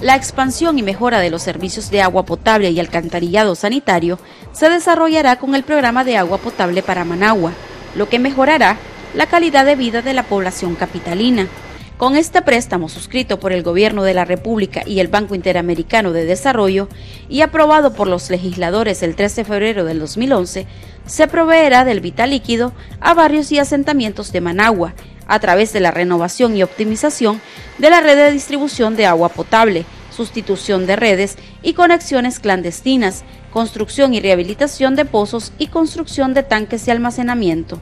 La expansión y mejora de los servicios de agua potable y alcantarillado sanitario se desarrollará con el programa de agua potable para Managua, lo que mejorará la calidad de vida de la población capitalina. Con este préstamo suscrito por el Gobierno de la República y el Banco Interamericano de Desarrollo y aprobado por los legisladores el 3 de febrero del 2011, se proveerá del vital líquido a barrios y asentamientos de Managua a través de la renovación y optimización de la red de distribución de agua potable, sustitución de redes y conexiones clandestinas, construcción y rehabilitación de pozos y construcción de tanques de almacenamiento.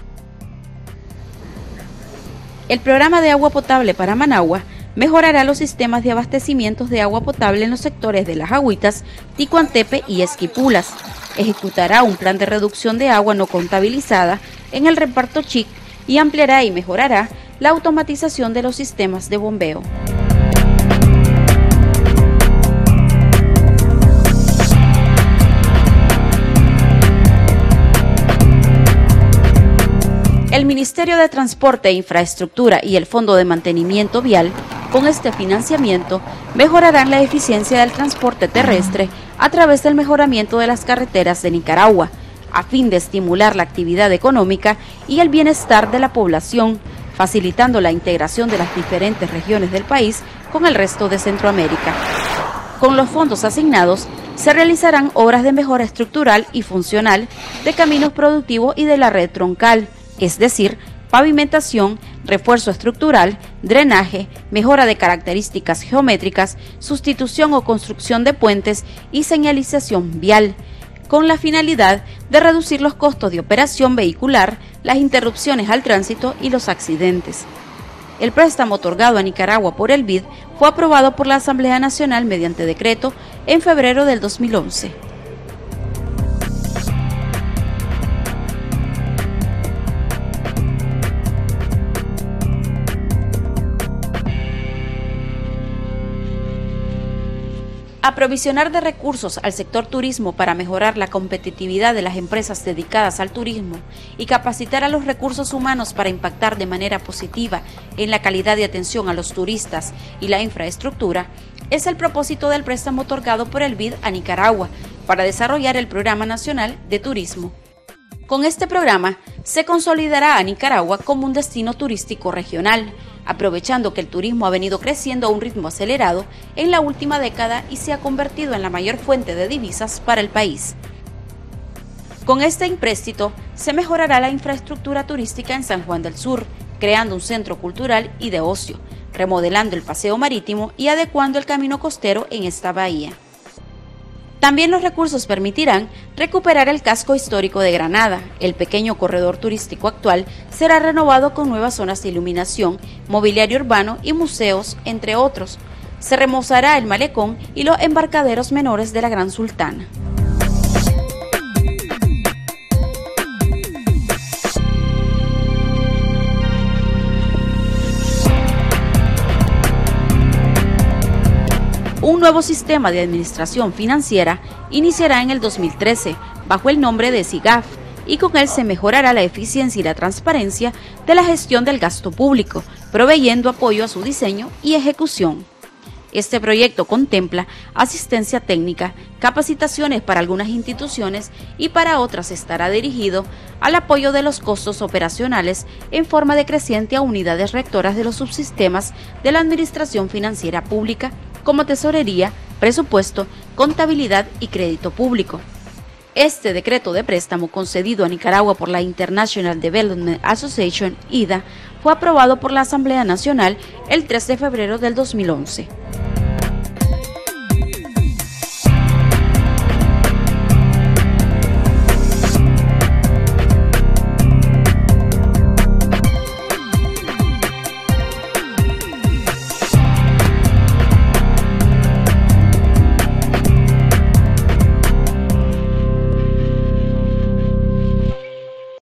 El programa de agua potable para Managua mejorará los sistemas de abastecimiento de agua potable en los sectores de Las Agüitas, Ticuantepe y Esquipulas. Ejecutará un plan de reducción de agua no contabilizada en el reparto Chic y ampliará y mejorará la automatización de los sistemas de bombeo. El Ministerio de Transporte e Infraestructura y el Fondo de Mantenimiento Vial, con este financiamiento, mejorarán la eficiencia del transporte terrestre a través del mejoramiento de las carreteras de Nicaragua, a fin de estimular la actividad económica y el bienestar de la población, facilitando la integración de las diferentes regiones del país con el resto de Centroamérica. Con los fondos asignados, se realizarán obras de mejora estructural y funcional de caminos productivos y de la red troncal, es decir, pavimentación, refuerzo estructural, drenaje, mejora de características geométricas, sustitución o construcción de puentes y señalización vial, con la finalidad de reducir los costos de operación vehicular, las interrupciones al tránsito y los accidentes. El préstamo otorgado a Nicaragua por el BID fue aprobado por la Asamblea Nacional mediante decreto en febrero del 2011. Aprovisionar de recursos al sector turismo para mejorar la competitividad de las empresas dedicadas al turismo y capacitar a los recursos humanos para impactar de manera positiva en la calidad de atención a los turistas y la infraestructura es el propósito del préstamo otorgado por el BID a Nicaragua para desarrollar el Programa Nacional de Turismo. Con este programa se consolidará a Nicaragua como un destino turístico regional, aprovechando que el turismo ha venido creciendo a un ritmo acelerado en la última década y se ha convertido en la mayor fuente de divisas para el país. Con este empréstito se mejorará la infraestructura turística en San Juan del Sur, creando un centro cultural y de ocio, remodelando el paseo marítimo y adecuando el camino costero en esta bahía. También los recursos permitirán recuperar el casco histórico de Granada. El pequeño corredor turístico actual será renovado con nuevas zonas de iluminación, mobiliario urbano y museos, entre otros. Se remozará el malecón y los embarcaderos menores de la Gran Sultana. Un nuevo sistema de administración financiera iniciará en el 2013 bajo el nombre de SIGAF y con él se mejorará la eficiencia y la transparencia de la gestión del gasto público, proveyendo apoyo a su diseño y ejecución. Este proyecto contempla asistencia técnica, capacitaciones para algunas instituciones y para otras estará dirigido al apoyo de los costos operacionales en forma decreciente a unidades rectoras de los subsistemas de la Administración Financiera Pública, como tesorería, presupuesto, contabilidad y crédito público. Este decreto de préstamo concedido a Nicaragua por la International Development Association, IDA, fue aprobado por la Asamblea Nacional el 3 de febrero del 2011.